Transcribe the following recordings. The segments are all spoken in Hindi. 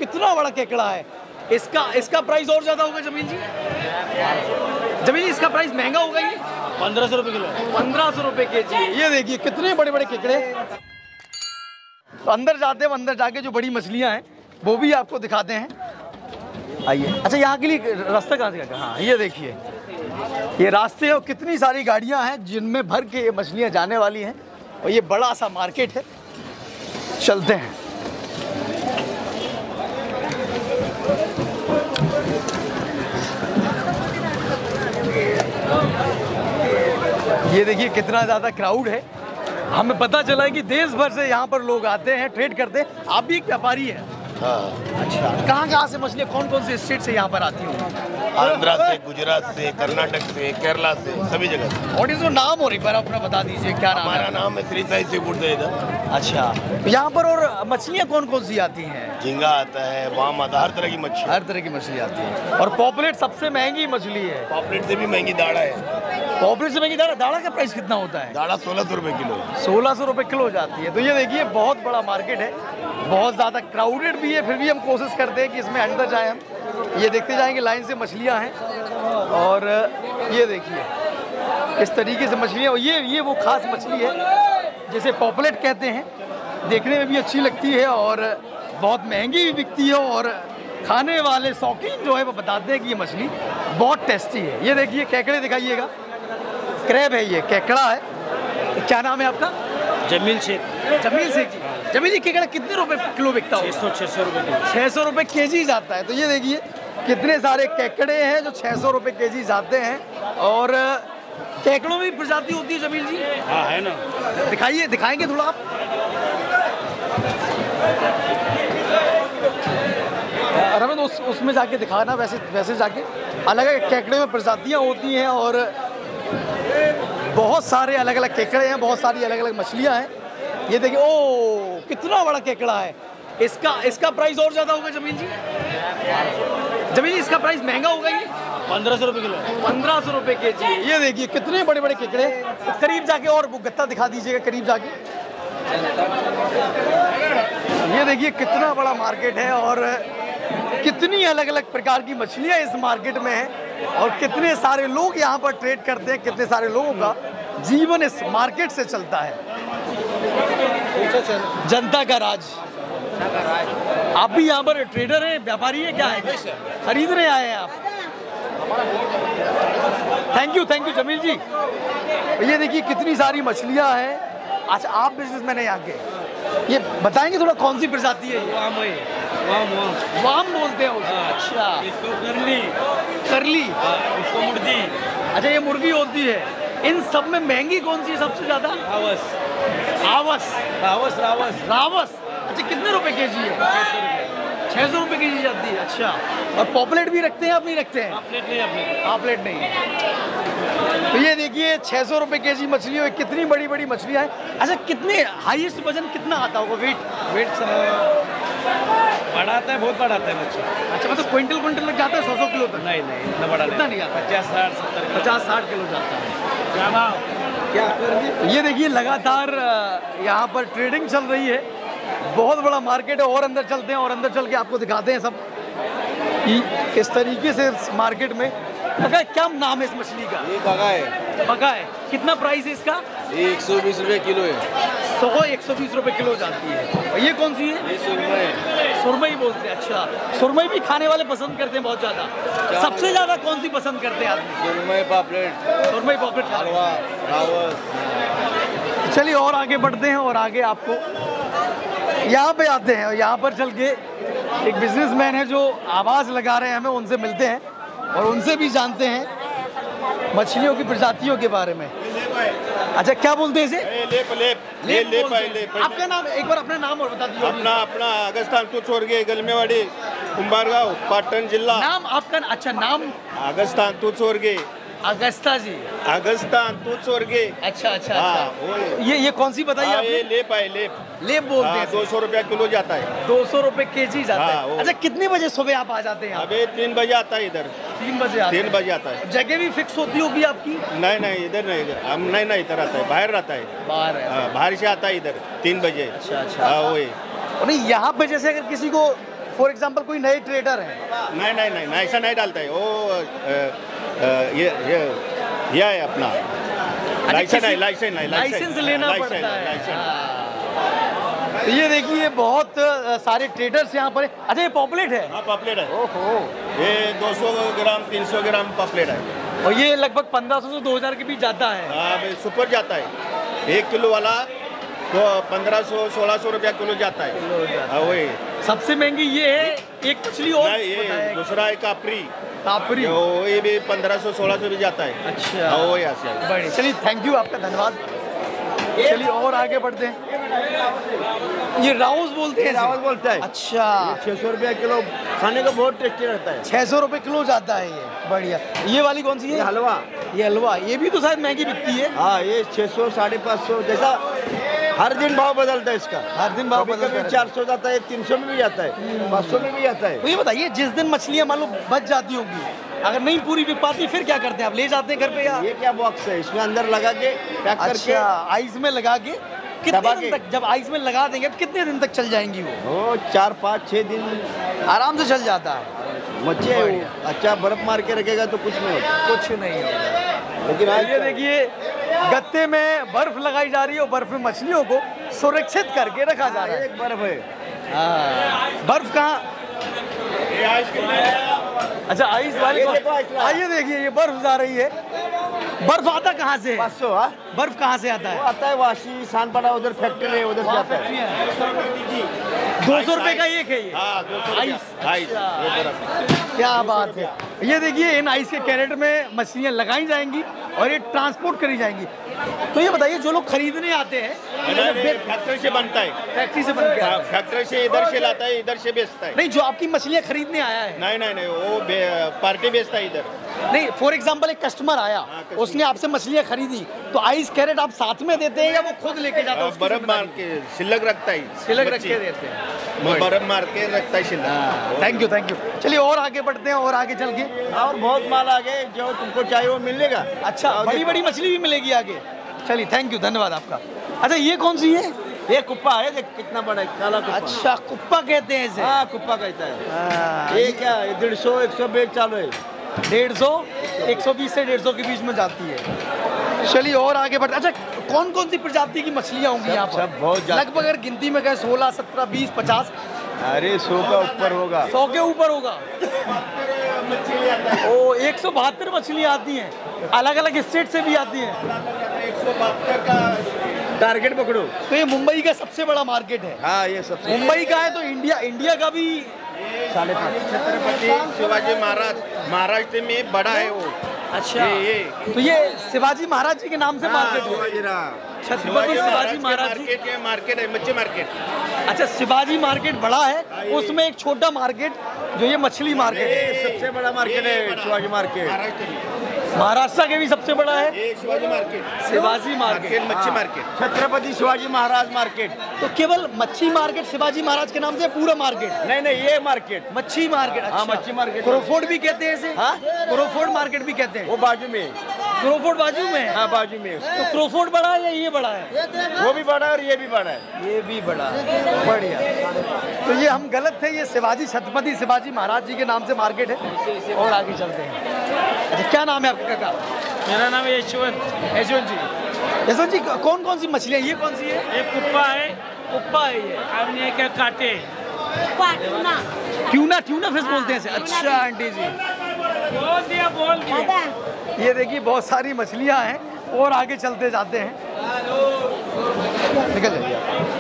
कितना बड़ा केकड़ा है। इसका प्राइस और ज्यादा होगा जमील जी? जमील जी इसका प्राइस महंगा होगा ये? 1500 रुपये किलो। 1500 रुपए केजी। ये देखिए कितने बड़े बड़े केकड़े। तो अंदर जाते हैं, अंदर जाके जो बड़ी मछलियां हैं वो भी आपको दिखाते हैं। आइए। अच्छा यहाँ के लिए रास्ता कहाँ से? हाँ ये देखिए ये रास्ते और कितनी सारी गाड़ियां हैं जिनमें भर के ये मछलियां जाने वाली हैं और ये बड़ा सा मार्केट है। चलते हैं। ये देखिए कितना ज़्यादा क्राउड है। हमें पता चला है कि देश भर से यहाँ पर लोग आते हैं, ट्रेड करते हैं। आप भी एक व्यापारी हैं? हाँ। अच्छा, कहाँ से मछलियाँ कौन कौन से स्टेट से यहाँ पर आती हैं? आंध्रा से, गुजरात से, कर्नाटक से, केरला से, सभी जगह से। और इसको नाम और एक बार अपना बता दीजिए, क्या नाम है? हमारा नाम है श्री साई सी फूड है इधर। अच्छा, यहाँ पर और मछलियाँ कौन कौन सी आती हैं? झींगा आता है, वाम आता है, हर तरह की मच्छी। हर तरह की मछली आती है। और पॉपुलेट सबसे महंगी मछली है। पॉपलेट से भी महंगी दाड़ा है। पॉपुलेट से महंगी दाड़ा? दाड़ा का प्राइस कितना होता है? दाड़ा 1600 रुपए किलो। 1600 रुपए किलो जाती है। तो ये देखिए बहुत बड़ा मार्केट है, बहुत ज़्यादा क्राउडेड भी है, फिर भी हम कोशिश करते हैं कि इसमें अंदर जाएं हम। ये देखते जाएंगे लाइन से मछलियाँ हैं और ये देखिए इस तरीके से मछलियाँ। और ये वो खास मछली है जिसे पॉपुलेट कहते हैं। देखने में भी अच्छी लगती है और बहुत महंगी भी बिकती है और खाने वाले शौकीन जो है वो बताते हैं कि ये मछली बहुत टेस्टी है। ये देखिए केकड़े दिखाइएगा, क्रैब है, ये केकड़ा है। क्या नाम है आपका? जमील शेख। जमील शेख जी। जमील जी केकड़ा कितने रुपए किलो बिकता है? 600 रुपये किलो। 600 रुपए केजी जाता है। तो ये देखिए कितने सारे केकड़े हैं जो 600 रुपए केजी जाते हैं। और केकड़ों में भी प्रजाति होती है जमील जी? हाँ है ना। दिखाइए, दिखाएंगे थोड़ा आप? और हमें तो उसमें जाके दिखाना, वैसे जाके अलग अलग केकड़े में प्रजातियाँ होती हैं और बहुत सारे अलग अलग केकड़े हैं, बहुत सारी अलग अलग मछलियाँ हैं। ये देखिए ओ कितना बड़ा केकड़ा है। इसका प्राइस और ज़्यादा होगा जमील जी? जमील जी इसका प्राइस महंगा होगा ये? 1500 रुपये किलो। 1500 रुपए केजी। ये देखिए कितने बड़े बड़े केकड़े। करीब जाके और वो गत्ता दिखा दीजिएगा, करीब जाके। ये देखिए कितना बड़ा मार्केट है और कितनी अलग अलग प्रकार की मछलियाँ इस मार्केट में हैं और कितने सारे लोग यहाँ पर ट्रेड करते हैं। कितने सारे लोगों का जीवन इस मार्केट से चलता है। जनता का राज। आप भी यहाँ पर ट्रेडर हैं, व्यापारी हैं, क्या है? खरीदने आए हैं आप? Thank you Jameel ji. ये देखिए कितनी सारी मछलियाँ हैं। अच्छा, आप बिजनेसमैन हैं यहाँ के, ये बताएंगे थोड़ा कौन सी प्रजाति है ये? वाम बोलते हैं उसे। अच्छा, इसको करली, इसको मुर्गी। अच्छा ये मुर्गी होती है। इन सब में महंगी कौन सी है सबसे ज्यादा? रावस। अच्छा कितने रुपए केजी है? 600 रुपए केजी जाती है। अच्छा, और पॉपुलेट भी रखते हैं आप? नहीं रखते हैं? पॉपुलेट नहीं है। तो ये देखिए 600 रुपए केजी मछली है। कितनी बड़ी बड़ी मछलियाँ हैं। अच्छा कितने हाईएस्ट वजन कितना आता होगा? वेट बड़ा आता है, बहुत बड़ा आता है मच्छी। अच्छा मतलब क्विंटल लग जाता है? 100 किलो तक? नहीं इतना बड़ा इतना नहीं आता। 50-60 किलो जाता है। क्या ये देखिए लगातार यहाँ पर ट्रेडिंग चल रही है। बहुत बड़ा मार्केट है। और अंदर चलते हैं और अंदर चल के आपको दिखाते हैं सब कि किस तरीके से इस मार्केट में। क्या नाम है इस मछली का? ये बगा है। कितना प्राइस है इसका? ये 120 रुपये किलो है। 120 रुपये किलो जाती है। और ये कौन सी है? ये सुरमई बोलते हैं। अच्छा, सुरमई भी खाने वाले पसंद करते हैं बहुत ज़्यादा। सबसे ज़्यादा कौन सी पसंद करते हैं आदमी? सुरमई पापलेट। चलिए और आगे बढ़ते हैं और आगे आपको यहाँ पे आते हैं और यहाँ पर चल के एक बिजनेसमैन है जो आवाज़ लगा रहे हैं हमें, उनसे मिलते हैं और उनसे भी जानते हैं मछलियों की प्रजातियों के बारे में। अच्छा क्या बोलते हैं इसे? लेप। आपका नाम एक बार अपना नाम और बता दीजिए। अपना अगस्तान तुचोरगे, गलमेवाडी, कुंभारगाव, पाटण जिल्हा। नाम आपका? अच्छा नाम अगस्तान तुचोरगे। अगस्ता जी। अगस्तान तुचोरगे। अच्छा। हाँ, ये कौन सी बताइए आपने? ये लेप बोलते हैं। 200 रुपया किलो जाता है। 200 रुपये केजी जाता है। हाँ, अच्छा कितने बजे सुबह आप आ जाते हैं? अबे 3 बजे आता है इधर। 3 बजे आते हैं। 3 बजे आता है। जगह भी फिक्स होती होगी आपकी? नहीं इधर नहीं, हम नहीं इधर आता है, बाहर रहता है। बाहर है। बाहर से आता है इधर 3 बजे। अच्छा। वही। नहीं यहाँ पे जैसे अगर किसी को फॉर एग्जांपल कोई नए ट्रेडर हैं, नहीं नहीं नहीं नहीं, ऐसा नहीं डालता है वो। ये है अपना लाइसेंस है, लाइसेंस लेना लाइसेंस, पड़ता है। लाइसेंस। तो ये देखिए बहुत सारे ट्रेडर्स यहाँ पर। अच्छा ये पॉपलेट है? हाँ पॉपलेट है, ओहो। ये 200 ग्राम 300 ग्राम पॉपलेट है। और ये लगभग 1500 से 2000 के बीच जाता है। हाँ भाई सुपर जाता है, 1 किलो वाला तो 1500-1600 रुपया किलो जाता है। हाँ वही सबसे महंगी ये है। एक मछली और नहीं, ये बताएं। दूसरा है कापरी, कापरी। ये भी 1500-1600 भी जाता है। अच्छा। हाँ वो यहाँ से है। बढ़िया, चलिए थैंक यू, आपका धन्यवाद। चलिए और आगे बढ़ते हैं। ये राउस बोलते हैं? रावत बोलता है। अच्छा, 600 रुपया किलो, खाने का बहुत टेस्टी रहता है। 600 रुपये किलो जाता है ये। बढ़िया। ये वाली कौन सी ये है? हलवा, ये हलवा, ये भी तो शायद महंगी बिकती है। हाँ ये 600 550 जैसा हर दिन भाव बदलता है इसका। हर दिन भाव कभी बदलता है। 400 जाता है, 300 में भी जाता है, 500 में भी जाता है। तो ये बताइए, जिस दिन मछलियाँ मान लो बच जाती होंगी, अगर नहीं पूरी बिक पाती, फिर क्या करते हैं आप? ले जाते हैं घर पे या? ये क्या बॉक्स है, इसमें अंदर लगा के पैक करके अच्छा, आइस में लगा के कितने दबा दिन के। तक? जब आइस में लगा देंगे कितने दिन तक चल जाएंगी वो? 4 5 6 दिन आराम से चल जाता है। मच्छी है वो। अच्छा बर्फ मार के रखेगा तो कुछ नहीं होता। कुछ नहीं होगा। लेकिन आज ये देखिए गत्ते में बर्फ लगाई जा रही है और बर्फ में मछलियों को सुरक्षित करके रखा जा रहा है। एक बर्फ है। बर्फ कहाँ? ये आइसक्रीम है। अच्छा आइस वाली ये को- देखो आइस वाला। आइए देखिए ये बर्फ जा रही है। बर्फ आता कहाँ से है? 500। हाँ बर्फ कहाँ से आता वो है? आता है वाशी सानपाड़ा, उधर फैक्ट्री है, उधर से आता है। 200 रुपए का एक है ये। हाँ 200 आइस। आइस, ये बर्फ। क्या बात है। ये देखिए इन आइस के कैरेट में मछलियाँ लगाई जाएंगी और ये ट्रांसपोर्ट करी जाएंगी। तो ये बताइए जो लोग खरीदने आते हैं, फैक्ट्री से बनता है, फैक्ट्री से बन के हाँ, फैक्ट्री से इधर से लाता है, इधर से बेचता है। नहीं, जो आपकी मछलियाँ खरीदने आया है, नहीं नहीं नहीं, वो पार्टी बेचता है इधर। नहीं फॉर एग्जांपल एक कस्टमर आया, कस्टमर। उसने आपसे मछलियाँ खरीदी, तो आइस कैरेट आप साथ में देते हैं या वो खुद लेके जाता है? उसकी बर्फ मार जिम्मेदारी? के सिलक रखता है, सिलक रख मच्छी। के देते हैं। वो बर्फ मार के रखता है सिलक। Thank you thank you. चलिए और आगे बढ़ते हैं और आगे चल के। और बहुत माल आ गए, जो तुमको चाहिए वो मिलेगा। अच्छा, बड़ी बड़ी मछली भी मिलेगी आगे। चलिए थैंक यू, धन्यवाद आपका। अच्छा ये कौन सी है? ये कुप्पा है, देख कितना बड़ा है, काला कुप्पा। अच्छा कुप्पा कहते हैं इसे। हाँ कुप्पा कहता है। हाँ, ये क्या 150 120 चालू है। 150 120 से 150 के बीच में जाती है। चलिए और आगे बढ़ते। अच्छा कौन कौन सी प्रजाति की मछलियाँ होंगी यहाँ पर? सब बहुत ज्यादा। लगभग अगर गिनती में कहें 16 17 20 50? अरे 100 का ऊपर होगा। 100 के ऊपर होगा। ओ 172 मछलियाँ आती हैं, अलग अलग स्टेट से भी आती हैं। 172 का टारगेट पकड़ो। तो ये मुंबई का सबसे बड़ा मार्केट है। हाँ ये सबसे मुंबई का है तो इंडिया का भी 5.5। छत्रपति शिवाजी महाराज में बड़ा है वो। अच्छा ये तो ये शिवाजी महाराज जी के नाम से मार्केट है। छत्रपति शिवाजी महाराज जी। मार्केट है, मच्छी मार्केट। अच्छा शिवाजी मार्केट बड़ा है, उसमें एक छोटा मार्केट जो ये मछली मार्केट है। ये सबसे बड़ा मार्केट है शिवाजी मार्केट। महाराष्ट्र में महाराष्ट्र के भी सबसे बड़ा है ये शिवाजी मार्केट, शिवाजी मार्केट। मच्छी मार्केट। छत्रपति शिवाजी महाराज मार्केट। तो केवल मच्छी मार्केट शिवाजी महाराज के नाम से पूरा मार्केट? नहीं नहीं ये मार्केट। मच्छी मार्केट। हाँ, मच्छी मार्केट। क्रोफोर्ड भी कहते हैं इसे? हाँ? क्रोफोर्ड मार्केट भी कहते हैं। वो बाजू में। क्रोफोर्ड बाजू में है? हाँ बाजू में। तो क्रोफोर्ड बड़ा है या ये बड़ा है? वो भी बड़ा है और ये भी बड़ा है। ये भी बड़ा है। बढ़िया। तो ये हम गलत थे, ये शिवाजी छत्रपति शिवाजी महाराज जी के नाम से मार्केट है। और आगे चलते हैं। अच्छा क्या नाम है आपका काका? मेरा नाम है यशवंत। यशवंत जी। यशवंत जी कौन कौन सी मछलियाँ, ये कौन सी है? एक कुप्पा है, कुप्पा है ये। हमने क्या काटे। ट्यूना फिश बोलते हैं इसे। अच्छा आंटी जी, बोल दिया। ये देखिए बहुत सारी मछलियाँ हैं और आगे चलते जाते हैं। निकल जाइए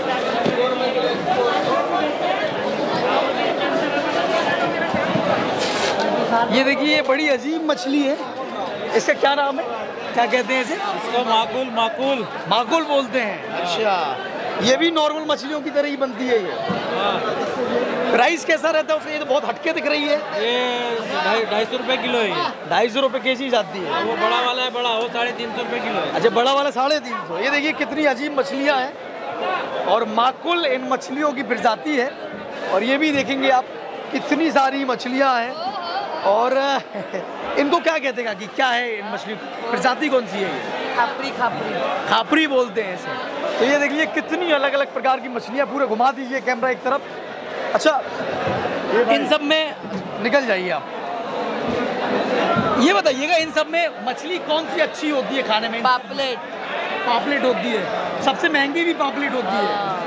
आप। ये देखिए ये बड़ी अजीब मछली है, इसका क्या नाम है, क्या कहते हैं इसे? इसको माकुल माकुल। माकुल बोलते हैं। अच्छा ये भी नॉर्मल मछलियों की तरह ही बनती है ये। प्राइस कैसा रहता है उसका? ये तो बहुत हटके दिख रही है। ये 250 रुपये किलो है। 250 रुपये केजी जाती है। वो बड़ा वाला है, बड़ा वो 350 रुपये किलो है। अच्छा बड़ा वाला 350। ये देखिए कितनी अजीब मछलियाँ हैं और माकुल इन मछलियों की प्रजाति है। और ये भी देखेंगे आप कितनी सारी मछलियाँ हैं और इनको क्या कहते हैं कि क्या है इन मछली प्रजाति कौन सी है? ये खापरी खापरी खापरी बोलते हैं इसे। तो ये देखिए कितनी अलग अलग प्रकार की मछलियाँ, पूरे घुमा दीजिए कैमरा एक तरफ। अच्छा इन सब में निकल जाइए आप। ये बताइएगा इन सब में मछली कौन सी अच्छी होती है खाने में? पापलेट। पापलेट होती है, सबसे महंगी भी पापलेट होती है।